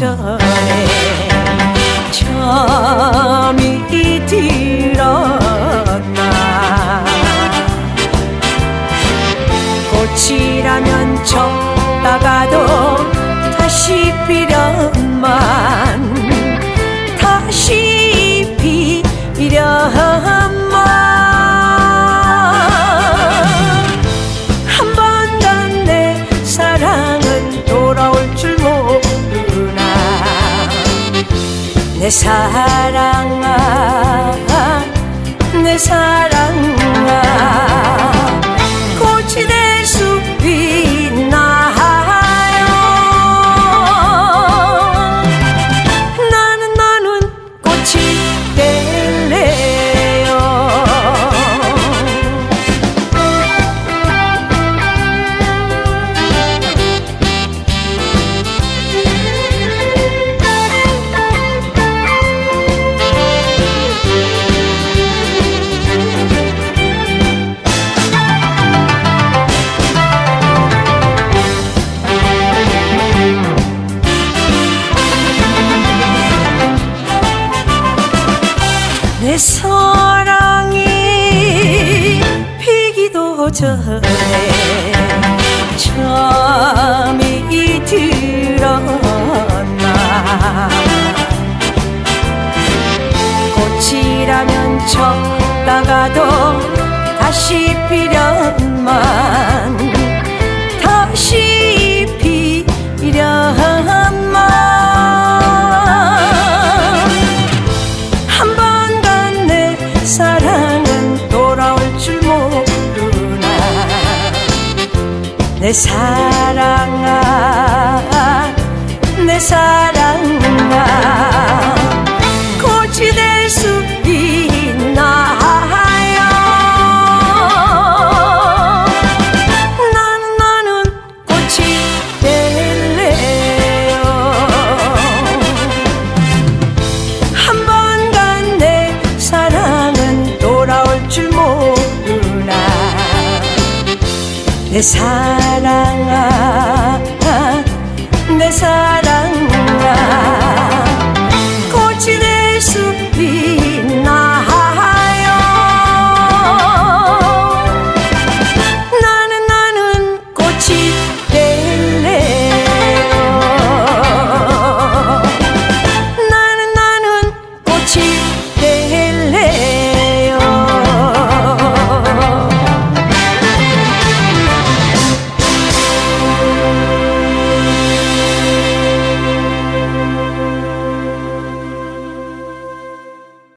전에 잠이 들었나. 꽃이라면 쳤다가도 다시 피련만, 다시 피련만. 한 번 간 내 사랑은 돌아올 줄 모르나. 내 사랑아, 내 사랑아, 꽃이 될 수 있나요? 나는 꽃이 될래요. 내 사랑이 피기도 전에 잠이 들었나. 꽃이라면 쳤다가도 다시 피련만, 다시 피련만. 사랑은 돌아올 줄 모르나. 내 사랑아, 내 사랑아, 꽃이 될 수 있나요? 나는 꽃이 될래요. 한 번 간 내 사랑은 돌아올 줄 모르나. 내 사랑아,